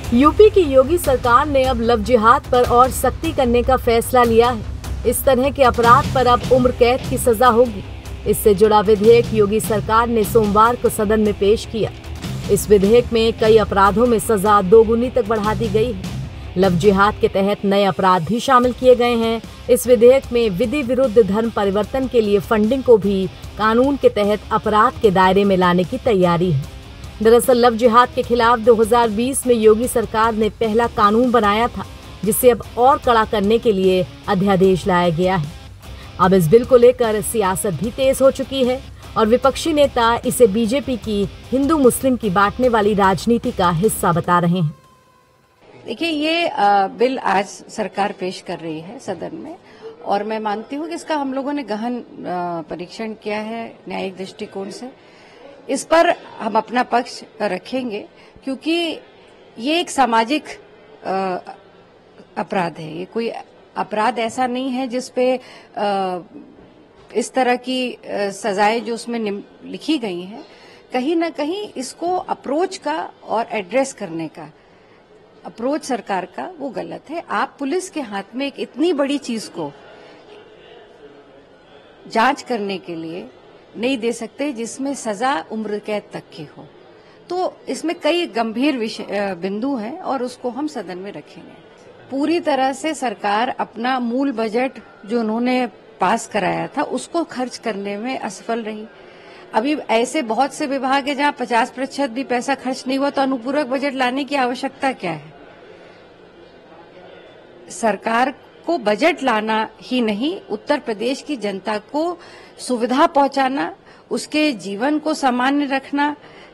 UP की योगी सरकार ने अब लव जिहाद पर और सख्ती करने का फैसला लिया है। इस तरह के अपराध पर अब उम्र कैद की सजा होगी। इससे जुड़ा विधेयक योगी सरकार ने सोमवार को सदन में पेश किया। इस विधेयक में कई अपराधों में सजा दोगुनी तक बढ़ा दी गई है। लव जिहाद के तहत नए अपराध भी शामिल किए गए हैं। इस विधेयक में विधि विरुद्ध धर्म परिवर्तन के लिए फंडिंग को भी कानून के तहत अपराध के दायरे में लाने की तैयारी है। दरअसल लव जिहाद के खिलाफ 2020 में योगी सरकार ने पहला कानून बनाया था, जिसे अब और कड़ा करने के लिए अध्यादेश लाया गया है। अब इस बिल को लेकर सियासत भी तेज हो चुकी है और विपक्षी नेता इसे बीजेपी की हिंदू मुस्लिम की बांटने वाली राजनीति का हिस्सा बता रहे हैं। देखिए, ये बिल आज सरकार पेश कर रही है सदन में और मैं मानती हूँ कि इसका हम लोगों ने गहन परीक्षण किया है न्यायिक दृष्टिकोण से। इस पर हम अपना पक्ष रखेंगे क्योंकि ये एक सामाजिक अपराध है। ये कोई अपराध ऐसा नहीं है जिसपे इस तरह की सजाएं जो उसमें लिखी गई हैं, कहीं ना कहीं इसको अप्रोच का और एड्रेस करने का अप्रोच सरकार का वो गलत है। आप पुलिस के हाथ में एक इतनी बड़ी चीज को जांच करने के लिए नहीं दे सकते जिसमें सजा उम्र कैद तक की हो। तो इसमें कई गंभीर बिंदु हैं और उसको हम सदन में रखेंगे। पूरी तरह से सरकार अपना मूल बजट जो उन्होंने पास कराया था उसको खर्च करने में असफल रही। अभी ऐसे बहुत से विभाग है जहां 50% भी पैसा खर्च नहीं हुआ, तो अनुपूरक बजट लाने की आवश्यकता क्या है? सरकार को बजट लाना ही नहीं, उत्तर प्रदेश की जनता को सुविधा पहुंचाना, उसके जीवन को सामान्य रखना,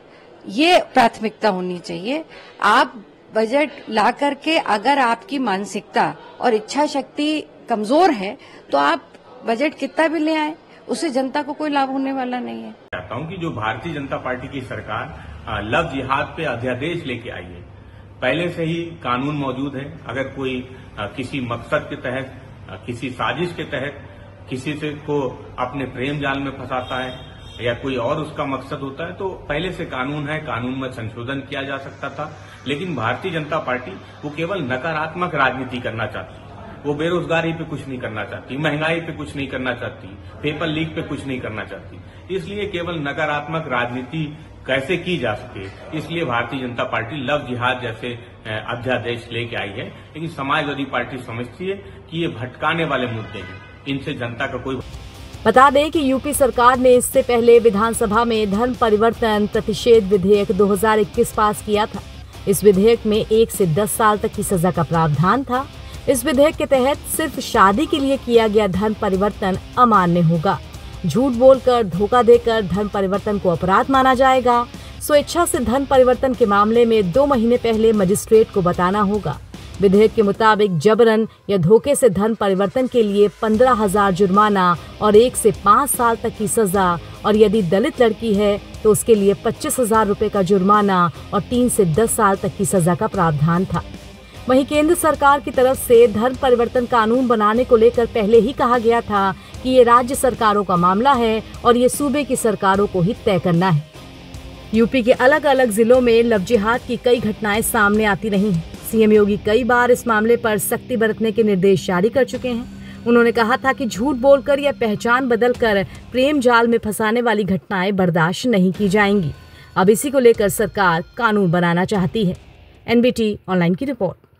ये प्राथमिकता होनी चाहिए। आप बजट ला करके अगर आपकी मानसिकता और इच्छा शक्ति कमजोर है तो आप बजट कितना भी ले आए, उससे जनता को कोई लाभ होने वाला नहीं है। चाहता हूं कि जो भारतीय जनता पार्टी की सरकार लव जिहाद पे अध्यादेश लेके आई है, पहले से ही कानून मौजूद है। अगर कोई किसी मकसद के तहत, किसी साजिश के तहत किसी से को अपने प्रेम जाल में फंसाता है या कोई और उसका मकसद होता है, तो पहले से कानून है, कानून में संशोधन किया जा सकता था। लेकिन भारतीय जनता पार्टी वो केवल नकारात्मक राजनीति करना चाहती है। वो बेरोजगारी पे कुछ नहीं करना चाहती, महंगाई पे कुछ नहीं करना चाहती, पेपर लीक पे कुछ नहीं करना चाहती। इसलिए केवल नकारात्मक राजनीति कैसे की जा सके, इसलिए भारतीय जनता पार्टी लव जिहाद जैसे अध्यादेश लेके आई है। लेकिन समाजवादी पार्टी समझती है कि ये भटकाने वाले मुद्दे हैं, इनसे जनता का कोई। बता दें कि यूपी सरकार ने इससे पहले विधानसभा में धर्म परिवर्तन प्रतिषेध विधेयक 2021 पास किया था। इस विधेयक में 1 से 10 साल तक की सजा का प्रावधान था। इस विधेयक के तहत सिर्फ शादी के लिए किया गया धर्म परिवर्तन अमान्य होगा। झूठ बोलकर, धोखा देकर धर्म परिवर्तन को अपराध माना जाएगा। स्वेच्छा से धर्म परिवर्तन के मामले में 2 महीने पहले मजिस्ट्रेट को बताना होगा। विधेयक के मुताबिक जबरन या धोखे से धर्म परिवर्तन के लिए 15,000 जुर्माना और 1 से 5 साल तक की सजा, और यदि दलित लड़की है तो उसके लिए 25,000 रुपए का जुर्माना और 3 से 10 साल तक की सजा का प्रावधान था। वहीं केंद्र सरकार की तरफ से धर्म परिवर्तन कानून बनाने को लेकर पहले ही कहा गया था कि ये राज्य सरकारों का मामला है और ये सूबे की सरकारों को ही तय करना है। यूपी के अलग अलग जिलों में लव जिहाद की कई घटनाएं सामने आती रही हैं। सीएम योगी कई बार इस मामले पर सख्ती बरतने के निर्देश जारी कर चुके हैं। उन्होंने कहा था कि झूठ बोलकर या पहचान बदलकर प्रेम जाल में फंसाने वाली घटनाएं बर्दाश्त नहीं की जाएंगी। अब इसी को लेकर सरकार कानून बनाना चाहती है। एनबीटी ऑनलाइन की रिपोर्ट।